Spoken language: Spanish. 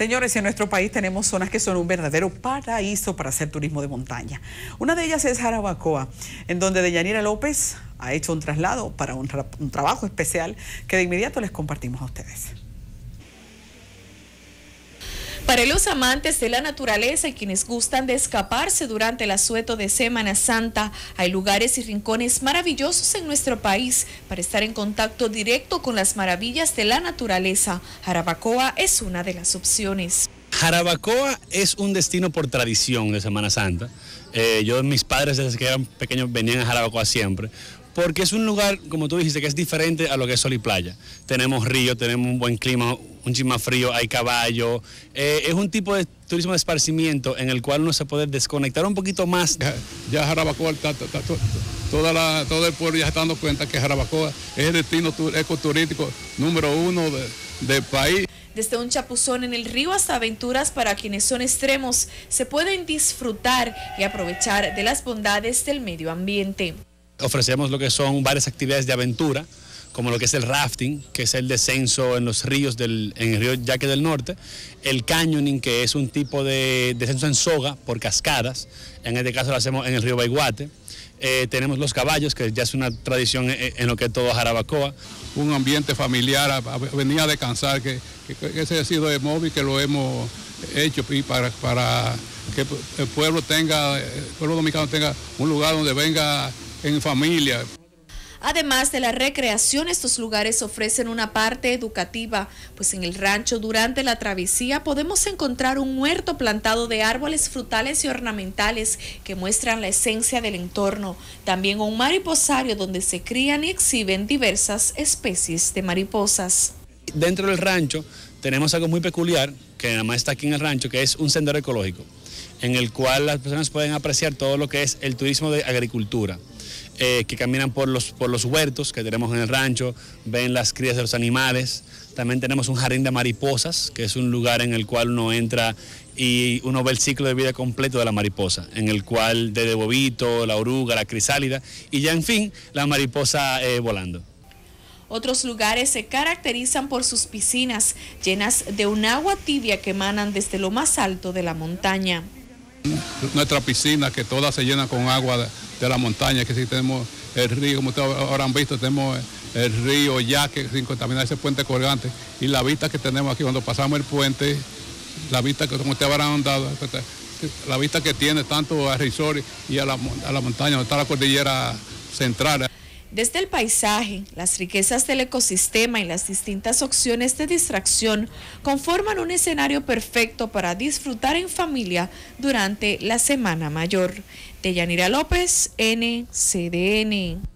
Señores, en nuestro país tenemos zonas que son un verdadero paraíso para hacer turismo de montaña. Una de ellas es Jarabacoa, en donde Deyanira López ha hecho un traslado para un trabajo especial que de inmediato les compartimos a ustedes. Para los amantes de la naturaleza y quienes gustan de escaparse durante el asueto de Semana Santa, hay lugares y rincones maravillosos en nuestro país para estar en contacto directo con las maravillas de la naturaleza. Jarabacoa es una de las opciones. Jarabacoa es un destino por tradición de Semana Santa. Mis padres desde que eran pequeños venían a Jarabacoa siempre, porque es un lugar, como tú dijiste, que es diferente a lo que es sol y playa. Tenemos río, tenemos un buen clima, un chin más frío, hay caballo. Es un tipo de turismo de esparcimiento en el cual uno se puede desconectar un poquito más. Ya Jarabacoa, todo el pueblo ya se está dando cuenta que Jarabacoa es el destino ecoturístico número 1 del país. Desde un chapuzón en el río hasta aventuras para quienes son extremos, se pueden disfrutar y aprovechar de las bondades del medio ambiente. Ofrecemos lo que son varias actividades de aventura, como lo que es el rafting, que es el descenso en los ríos, en el río Yaque del Norte, el canyoning, que es un tipo de descenso en soga por cascadas, en este caso lo hacemos en el río Baiguate. Tenemos los caballos, que ya es una tradición en lo que es todo Jarabacoa. Un ambiente familiar, venir a descansar, que ese ha sido el móvil que lo hemos hecho y para que el pueblo dominicano tenga un lugar donde venga en familia. Además de la recreación, estos lugares ofrecen una parte educativa, pues en el rancho durante la travesía podemos encontrar un huerto plantado de árboles frutales y ornamentales que muestran la esencia del entorno. También un mariposario donde se crían y exhiben diversas especies de mariposas. Dentro del rancho tenemos algo muy peculiar, que nada más está aquí en el rancho, que es un sendero ecológico, en el cual las personas pueden apreciar todo lo que es el turismo de agricultura. Que caminan por los huertos que tenemos en el rancho, ven las crías de los animales. También tenemos un jardín de mariposas, que es un lugar en el cual uno entra y uno ve el ciclo de vida completo de la mariposa, en el cual desde bobito, la oruga, la crisálida y ya en fin la mariposa volando. Otros lugares se caracterizan por sus piscinas llenas de un agua tibia que emanan desde lo más alto de la montaña. Nuestra piscina, que todas se llenan con agua de la montaña, que sí tenemos el río, como ustedes habrán visto, tenemos el río Yaque sin contaminar ese puente colgante, y la vista que tenemos aquí cuando pasamos el puente, la vista que como ustedes habrán dado, la vista que tiene tanto a Risori y a la montaña, donde está la cordillera central. Desde el paisaje, las riquezas del ecosistema y las distintas opciones de distracción conforman un escenario perfecto para disfrutar en familia durante la Semana Mayor. Deyanira López, NCDN.